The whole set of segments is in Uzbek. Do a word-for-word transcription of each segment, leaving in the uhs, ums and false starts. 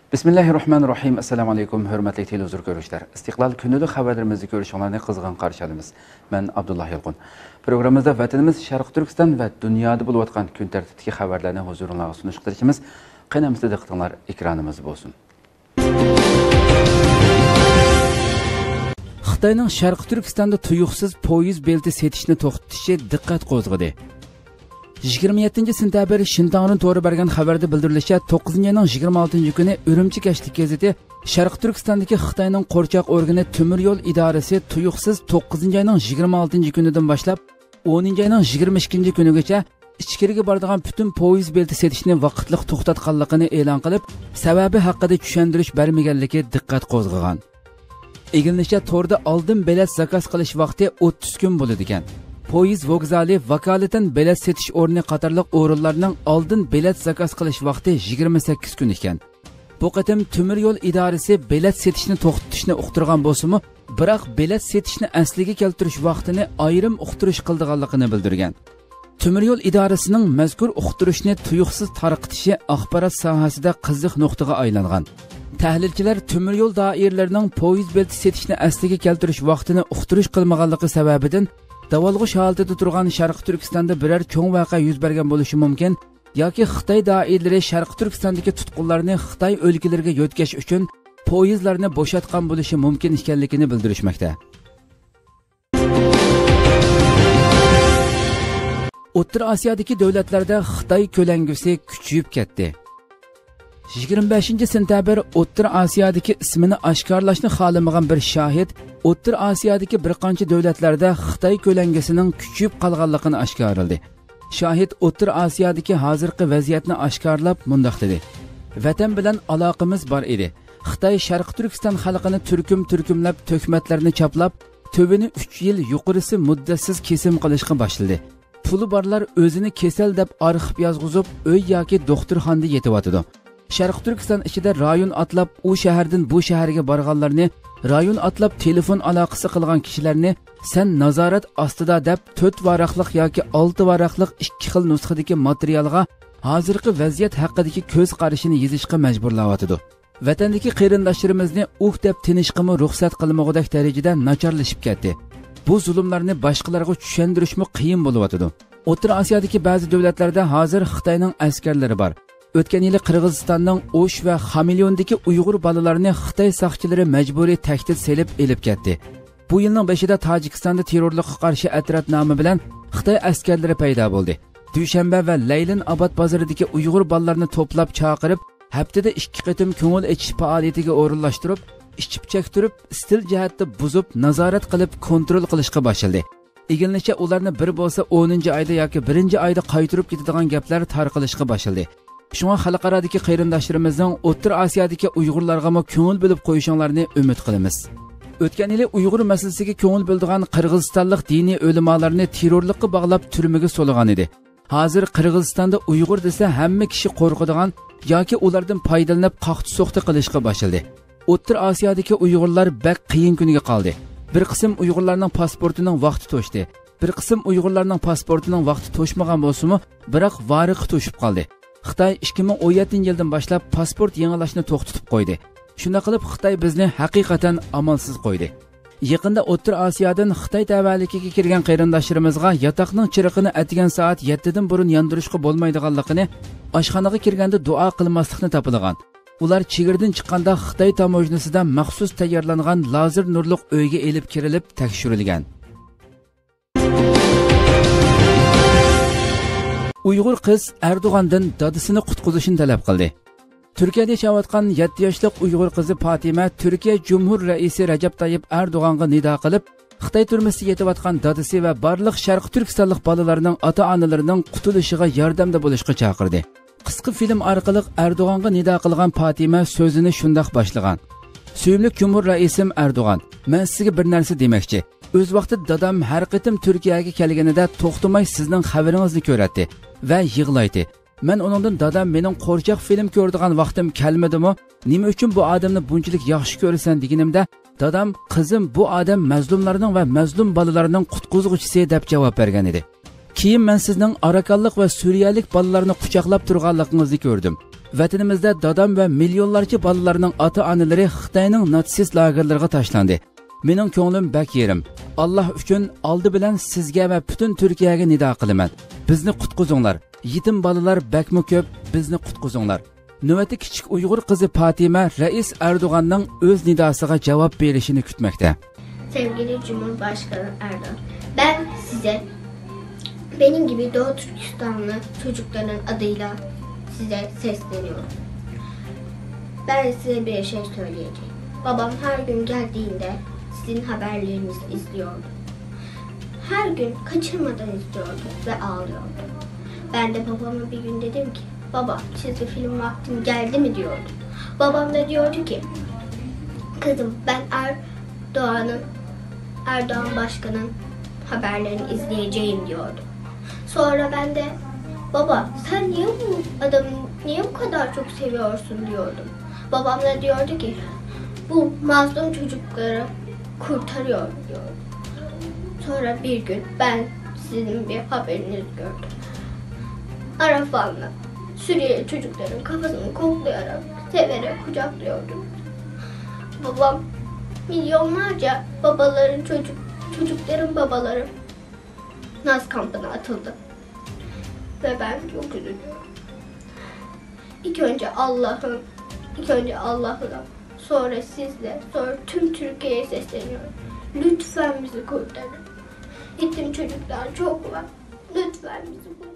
Bismillahirrahmanirrahim. Assalamu alaykum, hörmətli televizor görüşlər. İstiqlal günlük xəbərlərimizi görüşənlərini qızğın qarşı alırıq. Mən Abdullah Yılğun. Proqramımızda vətənimiz Şərq Türkistan və dünyada bo'lib atqan kun tərtibdəki xəbərlərini huzurunuzğa sunuşdurışımız qənəmizdə diqqətinizlər ekranımız olsun. Xitayning Şərq Türkistanda tuyuqsiz poyez belti setishni to'xtatishi diqqat qo'zg'adi. yigirma yettinchi sentabr Shintangning to'g'ri bergan xabarda bildirilishicha, to'qqizinchi oyning yigirma oltinchi kuni Urumchi kashlik gazeti Sharq Turkistondagi Xitoyning qo'rchoq organi Temir yo'l idorasi tuyuqsiz to'qqizinchi oyning yigirma oltinchi kunidan boshlab o'ninchi oyning yigirma ikkinchi kunigacha ichkariga boradigan butun poyez belti setishni vaqtliq to'xtatganligini e'lon qilib, sababi haqida tushuntirish bermaganligi diqqat qo'zg'agan. Egilnishicha, to'rda oldin bilet zakaz qilish vaqti o'ttiz kun bo'ladi ekan. Poyez vokzali vakolatan bilet setish o'rni qatorliq o'rinlarning oldin bilet zakaz qilish vaqti yigirma sakkiz kun ekan. Bu qatim Temir yo'l idorasi bilet setishni to'xtatishni uqtirgan bo'lsa-mu, biroq bilet setishni asliga keltirish vaqtini ayrim uqtirish qildiganligini bildirgan. Temir yo'l idorasining mazkur uqtirishni tuyuqsiz tarqitishi axborot sohasida qiziq nuqtaga aylangan. Tahlilchilar temir yo'l doiralarining poyez belti setishni asliga keltirish vaqtini uqtirish qilmaganligi sababidan davolg'ish holatida turgan Sharq Turkistonda biror cho'ng voqea yuz bergan bo'lishi mumkin yoki Xitoy doiralari Sharq Turkistondagi tutqunlarni Xitoy o'lkalariga yo'tkash uchun poyezlarni bo'shatgan bo'lishi mumkin ekanligini bildirishmoqda. O'rta Osiyodagi davlatlarda Xitoy ko'langusi kuchayib ketdi. yigirma beshinchi sentabr O'rta Osiyodagi ismini oshkorlashni xohlamagan bir shohid O'rta Osiyodagi bir qancha davlatlarda Xitoy ko'langisining kuchayib qolganligini oshkorladi. Shohid O'rta Osiyodagi hozirgi vaziyatni oshkorlab mundoq dedi: "Vatan bilan aloqamiz bor edi. Xitoy Sharq Turkiston xalqini turkum-turkumlab to'kmatlarni choplab, tövini uch yil yuqorisi muddatsiz kesim qilishga boshladi. Puli borlar o'zini kasal deb arxib yozg'izib, uy yoki doktorxonada yetyotidi. Sharq Turkiston ichida rayon atlab u shahardan bu shaharga borganlarni, rayon atlab telefon aloqasi qilgan kishilarni sen nazorat ostida deb to'rt varaqliq yoki olti varaqliq ikki xil nusxadagi materialga hozirgi vaziyat haqidagi ko'z qarashini yozishga majburlayotidi. Vatandagi qarindoshlarimizni uh deb tinishqimi ruxsat qilmag'udek darajada nacharlashib ketdi. Bu zulmlarni boshqalarga tushuntirishmi qiyin bo'layotidi. O'rta Osiyodagi ba'zi davlatlarda hozir Xitoyning askarlari bor. O'tgan yili Qirg'izistonning O'sh va Xamelyondagi Uyg'ur bolalarini Xitoy soqchilari majburiy tahdid selib elib ketdi. Bu yilning beshida Tojikistonda terrorlikqa qarshi atratnoma bilan Xitoy askarlari paydo bo'ldi. Dushanba va Laylin Obod bozoridagi Uyg'ur bolalarini to'plab chaqirib, haftada ikki qatim ko'ngil ichish faoliyatiga o'rinlashtirib, ichib chektirib, stil jihatda buzib, nazorat qilib, kontrol qilishga boshladi. Egilnicha ularni bir bo'lsa o'ninchi oyda yoki birinchi oyda qaytirib ketadigan gaplar tarqalishga boshladi. Shunga xalqarodagi qarindoshlarimizning O'rta Osiyodagi Uyg'urlarga mo ko'ngil bilib qo'yishinglarni umid qilamiz. O'tgan yili Uyg'ur masalasiga ko'ngil bildigan Qirg'izistonlik diniy o'limalarni terrorlikka bog'lab turmaga so'lagan edi. Hozir Qirg'izistonda Uyg'ur desa hamma kishi qo'rqadigan yoki ulardan foydalanib qaqti so'xti qilishga boshladi. O'rta Osiyodagi Uyg'urlar bak qiyin kunga qoldi. Bir qism Uyg'urlarning pasportining vaqti to'shdi. Bir qism Uyg'urlarning pasportining vaqti to'shmagan bo'lsa-mu, biroq variq to'shib qoldi. Xitoy ikki ming o'n yettinchi yildan boshlab pasport yangilashni to'xtatib qo'ydi. Shunda qilib Xitoy bizni haqiqatan amalsiz qo'ydi. Yaqinda O'rta Osiyodan Xitoy tavallikiga kirgan qarindoshlarimizga yotoqning chiriqini atigan soat yettidan burun yondirishga bo'lmaydiganligini, oshxonaga kirganda duo qilmaslikni topilgan. Ular chegirdan chiqqanda Xitoy tamojnasida maxsus tayyorlangan lazer nurliq uyga elib kirilib tekshirilgan. Uyg'ur qiz Erdo'g'andan dadisini qutqizishni talab qildi. Turkiyada yashayotgan yetti yoshlik Uyg'ur qizi Fatima Turkiya Cumhur raisi Rajab Tayyip Erdo'g'anga nido qilib, Xitoy turmasiga yetayotgan dadisi va barliq Sharq Turkistonlik bolalarning ota-onalarining qutulishiga yordamda bo'lishga chaqirdi. Qisqa film orqali Erdo'g'anga nido qilgan Fatima so'zini shundoq boshlagan: "Suyimli Cumhur raisim Erdo'g'an, men sizga bir narsa demoqchi. O'z vaqtida dadam har qitim Turkiyaga kelganida to'xtamay sizning xabaringizni ko'ratdi va yig'laydi. Men uningdan dadam mening qo'rchoq film ko'radigan vaqtim kelmadimi? Nima uchun bu odamni bunchalik yaxshi ko'rasan deganimda, dadam qizim bu odam mazlumlarning va mazlum bolalarning qutqizuvchisi deb javob bergan edi. Keyin men sizning arakonlik va suriyalik bolalarni quchoqlab turganligingizni ko'rdim. vatanimizda dadam va millionlarcha bolalarning ota-onalari Xitoyning natsist lagerlariga tashlandi. Mening ko'nglim bak yerim. Alloh uchun oldi bilan sizga va butun Turkiyaga nido qilaman. Bizni qutqizinglar. Yetim bolalar bakmi ko'p, bizni qutqizinglar. Növbəti kichik Uyg'ur qizi Fatima Rais Erdoğan'ның o'z nidosiga javob berishini kutmoqda. Sevgili Cumhurbaşkanı Erdoğan, ben size benim gibi Doğu Türkistanlı çocukların adıyla size sesleniyorum. Ben size bir şey söyleyeceğim. Babam her gün geldiğinde sizin haberlerinizi izliyordu. Her gün kaçırmadan izliyordu ve ağlıyordu. Ben de babama bir gün dedim ki, baba çizgi film vaktim geldi mi diyordum. Babam da diyordu ki, kızım ben Erdoğan'ın, Erdoğan Başkan'ın haberlerini izleyeceğim diyordu. Sonra ben de, baba sen niye bu adamı niye bu kadar çok seviyorsun diyordum. Babam da diyordu ki, bu mazlum çocukları kurtarıyor diyordu. Sonra bir gün ben sizin bir haberinizi gördüm. Arafan'la Suriyeli çocukların kafasını koklayarak, severek kucaklıyordu. Babam milyonlarca babaların çocuk, çocukların babaları Naz kampına atıldı. Ve ben çok üzülüyorum. İlk önce Allah'ın, ilk önce Allah'la, sonra sizle, sonra tüm Türkiye'ye sesleniyorum. Lütfen bizi kurtarın. Yetim çocuklar çok var. Lütfen bizi kurtarın.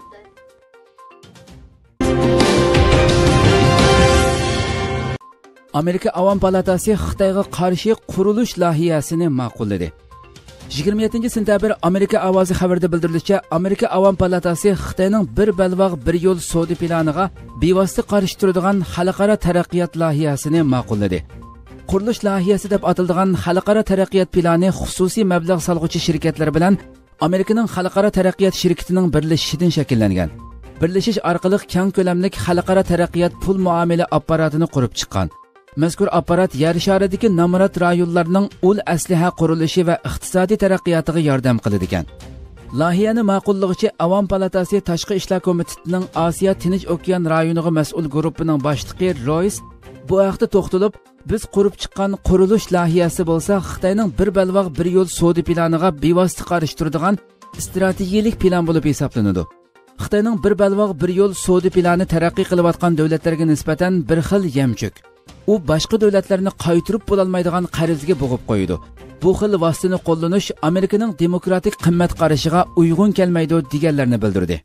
Amerika Avam Palatasi Xitoyga qarshi qurilish loyihasini ma'qulladi. yigirma yettinchi sentabr Amerika ovozi xabarida bildirilishicha, Amerika Avam Palatasi Xitoyning bir balvoq bir yo'l savdo planiga bevosita qarshi turadigan xalqaro taraqqiyot loyihasini ma'qulladi. Qurilish loyihasi deb ataladigan xalqaro taraqqiyot plani xususiy mablag' solg'uvchi shirkatlar bilan Amerikaning xalqaro taraqqiyot shirkatining birlashishidan shakllangan. Birlashish orqali keng ko'lamli xalqaro taraqqiyot pul muomala apparatini qurib chiqqan. Mazkur apparat yer sharidagi nomrod rayonlarning ul asliha qurilishi va iqtisodiy taraqqiyotiga yordam qiladi ekan. Loyihani ma'qullag'ichi Avam Palatasi Tashqi ishlar komitetining Osiyo Tinch okean rayoniga mas'ul guruhining boshlig'i Royce bu haqda to'xtalib, biz qurib chiqqan qurilish loyihasi bo'lsa, Xitoyning bir balvoq bir yo'l savdo planiga bevosita qarshi turadigan strategik plan bo'lib hisoblanadi. Xitoyning bir balvoq bir yo'l savdo plani taraqqiy qilayotgan davlatlarga nisbatan bir xil yamchuk. U boshqa davlatlarni qaytirib bo'lolmaydigan qarzga bo'g'ib qo'ydi. Bu xil vositani qo'llanish Amerikaning demokratik qimmat qarashiga uyg'un kelmaydi deganlarni bildirdi.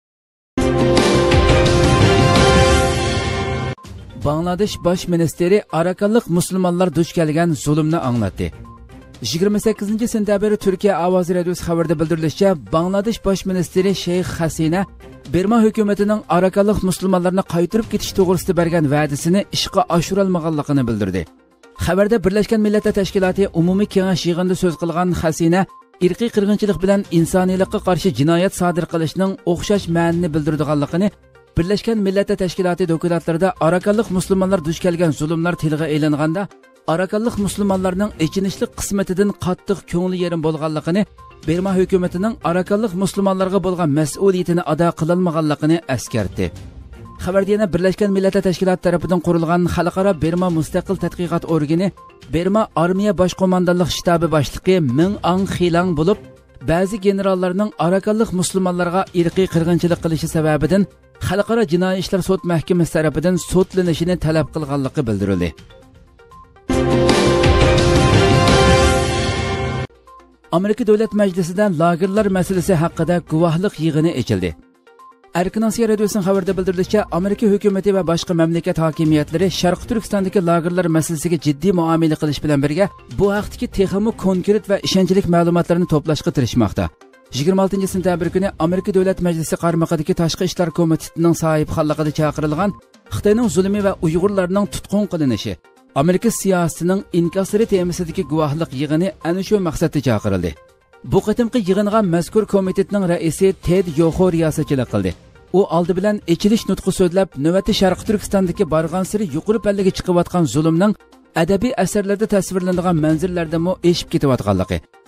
Bangladesh bosh ministri arakanlik musulmonlar duch kelgan zulmni anglatdi. yigirma sakkizinchi sentabr Turkiya ovozi radiosi xabarida bildirilishicha, Bangladesh bosh ministri Sheyx Hasina Burma hukumatining arakanlik musulmonlarni qaytirib ketish to'g'risida bergan va'dasini ishga oshira olmaganligini bildirdi. Xabarda Birlashgan Millatlar Tashkiloti umumiy kengash yig'inida so'z qilgan Hasina irqiy qirg'inchilik bilan insoniylikqa qarshi jinoyat sodir qilishning o'xshash ma'nini bildirganligini, Birlashgan Millatlar Tashkiloti dokumentlarida arakanlik musulmonlar duch kelgan zulmlar tilga e'langanda arakanlik musulmonlarning echinishli qismatidan qattiq ko'ngli yerim bo'lganligini, Burma hukumatining arakanlik musulmonlarga bo'lgan mas'uliyatini ado qilolmaganligini eskartdi. Xabarda yana Birlashgan Millatlar Tashkiloti tomonidan qurilgan xalqaro Burma mustaqil tadqiqot organi Burma armiya bosh qo'mondonlik shtabi boshlig'i Ming Ang Xilang bo'lib, ba'zi generallarning arakanlik musulmonlarga irqiy qirg'inchilik qilishi sababidan Xalqaro jinoiy ishlar sud mahkamasi tomonidan sudlanishini talab qilganligi bildirildi. Amerika Davlat Majlisida lagerlar masalasi haqida guvohlik yig'ini ochildi. Erkin Osiyo radiosining xabarida bildirilishicha, Amerika hukumati va boshqa mamlakat hokimiyatlari Sharq Turkistondagi lagerlar masalasiga jiddiy muomala qilish bilan birga bu haqdagi texnik konkret va ishonchli ma'lumotlarni to'plashga tirishmoqda. yigirma oltinchi sentabr kuni Amerika Davlat Majlisi qarmog'idagi Tashqi ishlar komitetining sohibxonligida chaqirilgan Xitoyning zulmi va Uyg'urlarning tutqun qilinishi, Amerika siyosatining inkosari temasidagi guvohlik yig'ini ana shu maqsadda chaqirildi. Bu qatimqi yig'inga mazkur komitetning raisi Ted Yoho riyosatchilik qildi. U oldi bilan ichilish nutqi so'zlab, navbatda Sharq Turkistondagi borgan siri yuqori pallaga chiqayotgan zulmning adabiy asarlarda tasvirlanadigan manzillardami eshib ketayotganligi,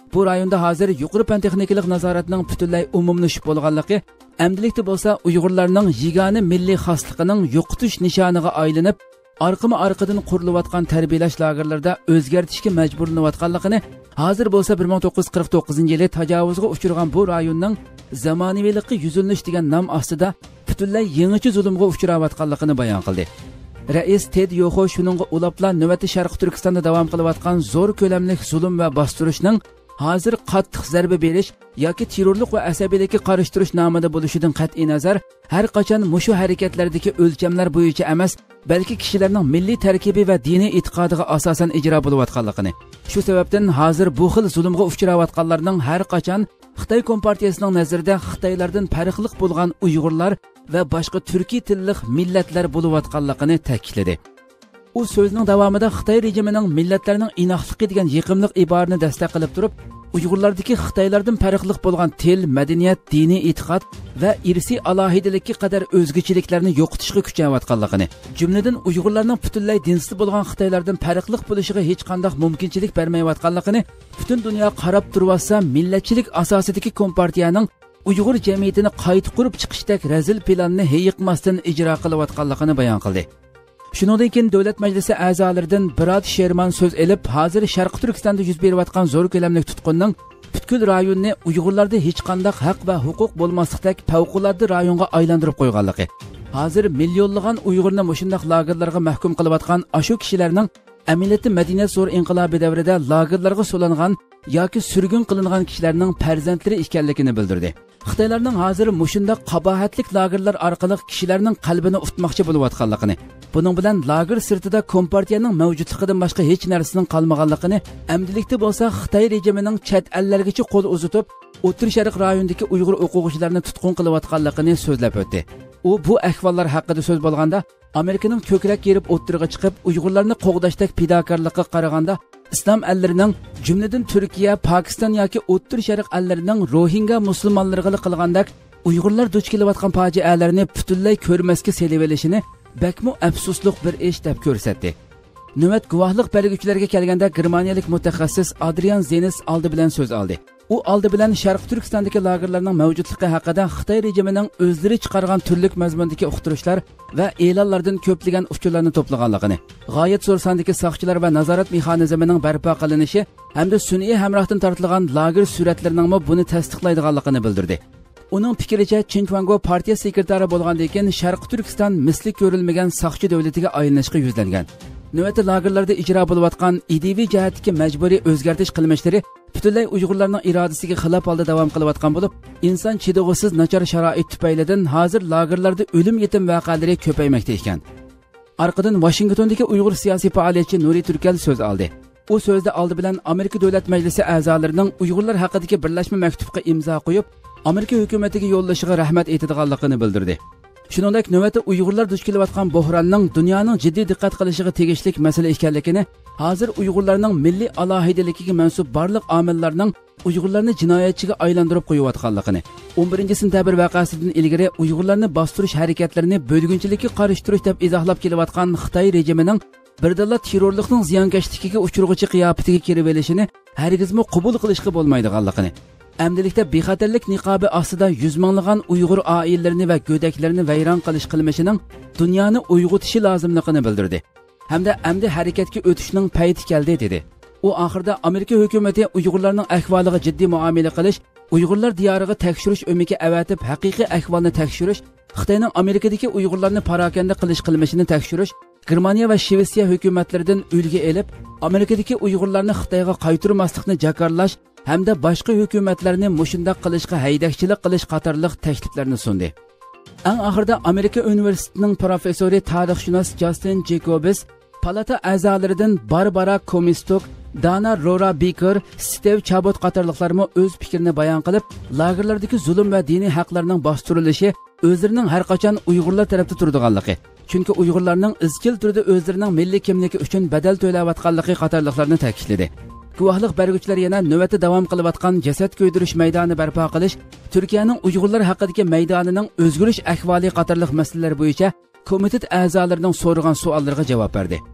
bu rayonda hozir yuqori fan texnikalik nazoratning butunlay umumlashib bo'lganligi, amdilikda bo'lsa Uyg'urlarning yagona milliy xosligining yo'qotish nishoniga aylanib, orqama orqadan qurilayotgan tarbiyalash lagerlarida o'zgartishga majburlanayotganligini, hozir bo'lsa bir ming to'qqiz yuz qirq to'qqizinchi yili tajovuzga uchragan bu rayonning zamonaviylikqa yuzilnish degan nom ostida butunlay yangicha zulmga uchrayotganligini bayon qildi. Rais Ted Yoxo shuningga ulabla navbati Sharq Turkistonda davom qilayotgan zo'r ko'lamli zulm va bostirishning hozir qattiq zarba berish yoki terrorlik va asabiylikka qarshi nomida bo'lishidan qat'iy nazar, har qachon mushu harakatlardagi o'lchamlar bo'yicha emas, balki kishilarning milliy tarkibi va diniy e'tiqodiga asosan ijro bo'layotganligini. Shu sababdan hozir bu xil zulmga uchrayotganlarning har qachon Xitoy Kompartiyasining nazarida Xitoylardan farqli bo'lgan Uyg'urlar va boshqa turkiy tillik millatlar bo'layotganligini ta'kidladi. U so'zining davomida Xitoy rejimining millatlarning inoqligi degan yiqimliq iborani dastlab qilib turib, Uyg'urlardagi Xitoylardan farqli bo'lgan til, madaniyat, diniy e'tiqod va irsiy alohidalikka qadar o'zgachiliklarni yo'qotishga kuchayotganligini, jumladan Uyg'urlarning butunlay dinsiz bo'lgan Xitoylardan farqli bo'lishiga hech qanday mumkinchilik bermayotganligini, butun dunyo qarab turibsa, millatchilik asosidagi Kompartiyaning Uyg'ur jamiyatini qayta qurib chiqishdek razil planni hayiqmasdan ijro qilayotganligini bayon qildi. Shuningdek, keyin Davlat Majlisi a'zolaridan Birod Sherman so'z elib, hozir Sharq Turkistonda yuz berayotgan zo'r ko'lamli tutqunning butkul rayonni Uyg'urlarda hech qanday haq va huquq bo'lmaslikdek favqulodda rayonga aylantirib qo'yganligi, hozir millionlagan Uyg'urni mushundaq lagerlarga mahkum qilayotgan ashu kishilarning amaliyotda madaniyat zo'r inqilobi davrida lagerlarga so'langan yoki surgun qilingan kishilarning farzandlari ekanligini bildirdi. Xitoylarning hozir mushundaq qabohatlik lagerlar orqali kishilarning qalbini utmoqchi bo'layotganligini, buning bilan lager sirtida Kompartiyaning mavjudligidan boshqa hech narsaning qolmaganligini, amdilikda bo'lsa Xitoy rejimining chet ellargacha qo'l uzatib, O'rta Sharq rayonidagi Uyg'ur o'quvchilarini tutqun qilayotganligini so'zlab o'tdi. U bu ahvollar haqida so'z bo'lganda, Amerikaning ko'krak yerib o'ttirga chiqib, Uyg'urlarni qo'g'dashdek fidokorlikqa qaraganda, islom ellarining, jumladan Turkiya, Pokiston yoki O'rta Sharq ellarining Rohingya musulmonlariga qilgandek Uyg'urlar duch kelayotgan fojialarni butunlay ko'rmasga selib olishini bakmo afsusliq bir ish deb ko'rsatdi. Navbat guvohlik berguvchilarga kelganda Germaniyalik mutaxassis Adrian Zenis oldi bilan so'z oldi. U oldi bilan Sharq Turkistondagi lagerlarning mavjudligi haqida Xitoy rejimining o'zlari chiqargan turli mazmundagi uqtirishlar va e'lonlardan ko'plagan uchurlarni to'plaganligini, g'oyat zo'r sondagi soqchilar va nazorat mexanizmining barpo qilinishi hamda sun'iy hamrohdan tortilgan lager suratlarining buni tasdiqlaydiganligini bildirdi. Uning fikricha, Chinchuango partiya sekretari bo'lgandan keyin Sharq Turkiston misli ko'rilmagan soqchi davlatiga aylanishga yuzlangan. Navbatda lagerlarda ijro bo'layotgan idiviy jihatdagi majburiy o'zgartirish qilmishlari butunlay Uyg'urlarning irodasiga xilof holda davom qilayotgan bo'lib, inson chidog'isiz nachar sharoit tufaylidan hozir lagerlarda o'lim yetim voqealari ko'paymoqda ekan. Arqadan Washingtondagi Uyg'ur siyosiy faoliyatchi Nuri Turkal so'z oldi. U so'zda oldi bilan Amerika Davlat Majlisi a'zolarining Uyg'urlar haqidagi birlashma maktubga imzo qo'yib, Amerika hukumatiga yo'llashiga rahmat aytadiganligini bildirdi. Shuningdek, navbatda Uyg'urlar duch kelayotgan bo'hronning dunyoning jiddiy diqqat qilishiga tegishli masala ekanligini, hozir Uyg'urlarning milliy alohidaligiga mansub barliq omillarning Uyg'urlarni jinoyatchiga aylantirib qo'yayotganligini, o'n birinchi sentabr voqeasidan ilgari Uyg'urlarni bostirish harakatlarini bo'lgunchilikka qarshi turish deb izohlab kelayotgan Xitoy rejimining birdala terrorlikning ziyonkashligiga uchurg'uchi qiyofatiga kirib olishini hargizmi qabul qilishga bo'lmaydiganligini, amdilikda bexatarlik niqobi ostida yuz minglagan Uyg'ur oilalarini va go'daklarini vayron qilish qilmishining dunyoni uyg'otishi lozimligini bildirdi. Hamda amdi harakatga o'tishning payti keldi dedi. U oxirida Amerika hukumati Uyg'urlarning ahvoliga jiddiy muomala qilish, Uyg'urlar diyoriga tekshirish o'miki avatib haqiqiy ahvolni tekshirish, Xitoyning Amerikadagi Uyg'urlarni parokanda qilish qilmishini tekshirish, Germaniya va Shvetsiya hukumatlaridan ulgu elib, Amerikadagi Uyg'urlarni Xitoyga qaytarmaslikni jakarlash hamda boshqa hukumatlarni mushundaq qilishga haydakchilik qilish qatorliq takliflarni sundi. Eng oxirida Amerika universitetining professori tarixshunos Justin Jacobs palata a'zolaridan Barbara Comstock, Dana Rora Baker, Steve Chabot qatorliqlarmi o'z fikrini bayon qilib, lagerlardagi zulm va diniy haqlarning bostirilishi o'zlarining har qachon Uyg'urlar tarafida turadiganligi, chunki Uyg'urlarning izchil turda o'zlarining milliy kimligi uchun badal to'layotganligi qatorliqlarni ta'kidladi. Guvohlik beruvchilar yana navbatda davom qilayotgan jasad ko'ydirish maydoni barpo qilish, Turkiyaning Uyg'urlar haqidagi maydonining o'zgarish ahvoli qatorliq masalalar bo'yicha komitet a'zolarining so'ragan savollariga javob berdi. Bu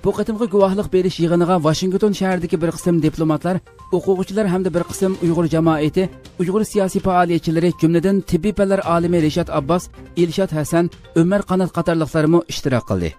Bu qatimqi guvohlik berish yig'iniga Washington shahridagi bir qism diplomatlar, o'quvchilar hamda bir qism Uyg'ur jamoati, Uyg'ur siyosiy faoliyatchilari, jumladan tibbiy fanlar olimi Rishod Abbos, Elshad Hasan, Umar Qanot qatorliqlarimi ishtirok qildi.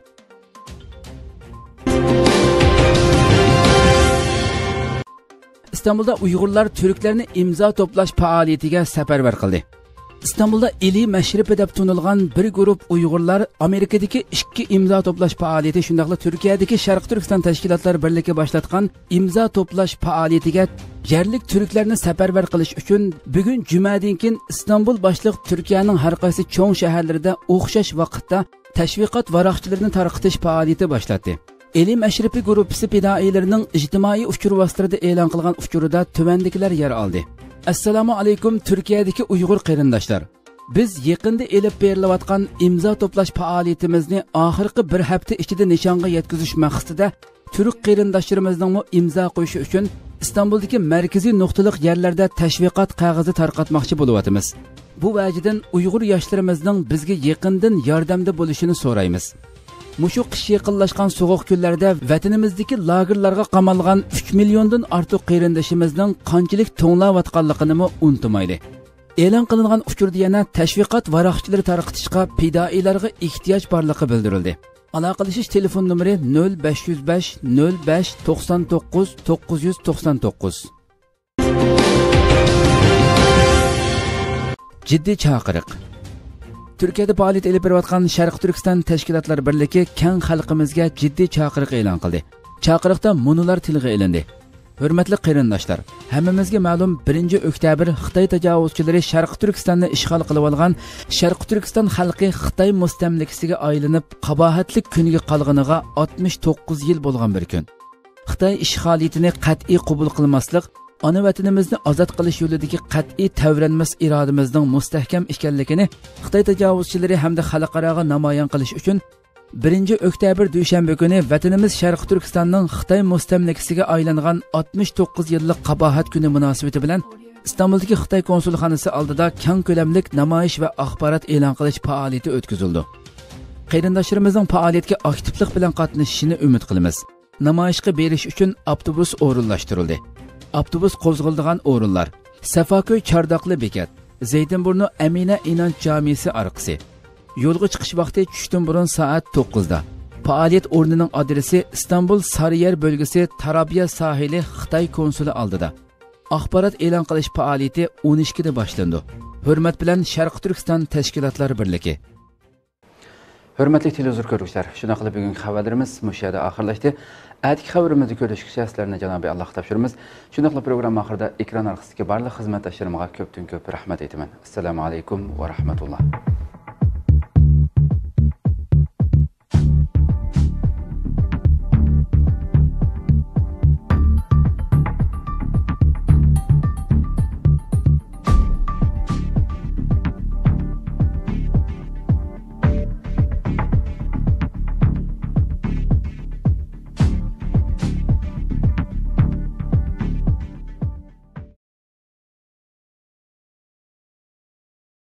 İstanbulda Uyg'urlar Türklarni imzo to'plash faoliyatiga safarbar qildi. İstanbulda ili Məşribi deb tunilgan bir guruh Uyg'urlar Amerikadagi ikki imzo to'plash faoliyati shundaqla Turkiyadagi Sharq Turkiston tashkilotlar birligi boshlatgan imzo to'plash faoliyatiga yerlik turklarni safarbar qilish uchun bugun jumadan keyin İstanbul boshliq Turkiyaning har qaysi cho'ng shaharlarida o'xshash vaqtda tashviqot varaqchilarini tarqitish faoliyati boshlatdi. Eli Məşribi guruhi fidoilarining ijtimoiy uchur vositalarida e'lon qilgan uchurida tuvandikilar yer oldi. Assalomu alaykum Turkiyadagi Uyg'ur qarindoshlar. Biz yaqinda elib berilayotgan imzo to'plash faoliyatimizni oxirgi bir hafta ichida nishonga yetkazish maqsadida turk qarindoshlarimizning imzo qo'yishi uchun İstanbuldagi markaziy nuqtaliq yerlarda tashviqot qog'ozi tarqatmoqchi bo'lyapmiz. Bu vajidan Uyg'ur yoshlarimizning bizga yaqindan yordamda bo'lishini so'raymiz. Mushu qish yaqinlashgan sovuq kunlarda vatanimizdagi lagerlarga qamalgan uch milliondan ortiq qarindoshimizning qanchalik to'nglayotganligini unutmayli. E'lon qilingan uchurda yana tashviqot varaqchilari tarqitishga fidoilarga ehtiyoj borligi bildirildi. Aloqalashish telefon nomeri nol besh yuz besh nol besh to'qson to'qqiz to'qqiz yuz to'qson to'qqiz. Jiddiy chaqiriq. Türkiye'de faoliyat elib berayotgan Sharq Turkiston tashkilotlar birligi keng xalqimizga jiddiy chaqiriq e'lon qildi. Chaqiriqda munular tilga ilindi. Hurmatli qarindoshlar, hammamizga ma'lum birinchi oktyabr Xitoy tajovuzchilari Sharq Turkistonni ishg'ol qilib olgan Sharq Turkiston xalqi Xitoy mustamlikasiga aylanib qabohatli kuniga qolganiga oltmish to'qqiz yil bo'lgan bir kun. Xitoy ishg'oliyatini qat'iy qabul qilmaslik ana vatanimizni ozod qilish yo'lidagi qat'iy tavranmas irodamizning mustahkam ekanligini Xitoy tajovuzchilari hamda xalqaroga namoyon qilish uchun birinchi oktyabr dushanba kuni vatanimiz Sharq Turkistonning Xitoy mustamlikasiga aylangan oltmish to'qqiz yillik qabohat kuni munosabati bilan İstanbuldagi Xitoy konsulxonasi oldida keng ko'lamlik namoyish va axborot e'lon qilish faoliyati o'tkazildi. Qarindoshlarimizning faoliyatga aktivlik bilan qatnashishini umid qilamiz. Namoyishga berish uchun avtobus o'rinlashtirildi. Avtobus qo'zg'ildigan o'rinlar: Safako'y Chordoqli bekat, Zaydinburnu Amina Inonch jamiyasi orqasi. Yo'lga chiqish vaqti tushdan burun soat to'qqizda. Faoliyat o'rnining adresi İstanbul Sarıyer bölgesi Tarabya sahili Xitoy konsuli oldida. Axborot e'lon qilish faoliyati o'n ikkida boshlandi. Hurmat bilan Sharq Turkiston tashkilotlari birligi. Hurmatli televizor ko'ruvchilar, shuna qilib bugungi xabarlarimiz mush yerda oxirlashdi. Atigi xabarimizni ko'rishga sizlarni Janobi Alloh topshiramiz. Shuna qilib program oxirida ekran orqasidagi barcha xizmatdoshlarimga ko'pdan ko'p rahmat aytaman. Assalomu alaykum va rahmatulloh.